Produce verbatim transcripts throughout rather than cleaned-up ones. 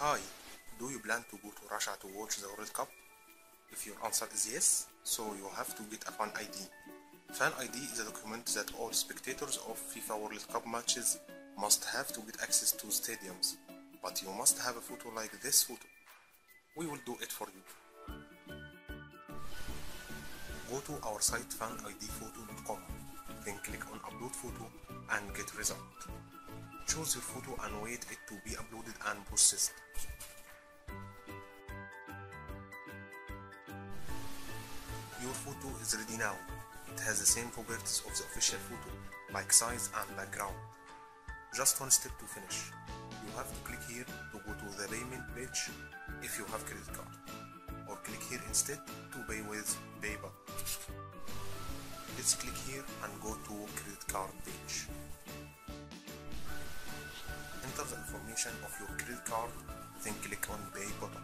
Hi, do you plan to go to Russia to watch the World Cup? If your answer is yes, so you have to get a fan I D. Fan I D is a document that all spectators of FIFA World Cup matches must have to get access to stadiums, but you must have a photo like this photo. We will do it for you. Go to our site fan I D photo dot com, then click on upload photo and get result. Choose your photo and wait it to be uploaded and processed. Your photo is ready now. It has the same properties of the official photo, like size and background. Just one step to finish. You have to click here to go to the payment page if you have credit card, or click here instead to pay with PayPal. Let's click here and go to credit card page. Enter the information of your credit card, then click on Pay button.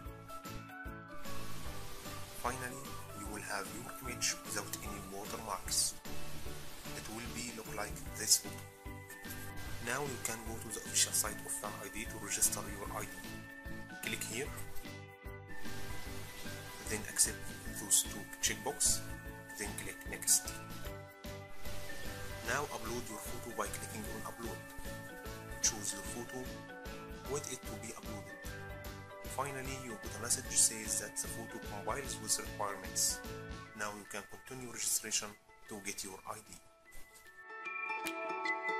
Finally, you will have your image without any watermarks. It will be look like this photo. Now you can go to the official site of Fan I D to register your I D. Click here, then accept those two checkboxes, then click Next. Now upload your photo by clicking on Upload. Choose your photo, wait it to be uploaded. Finally, you get a message says that the photo complies with the requirements. Now you can continue registration to get your I D.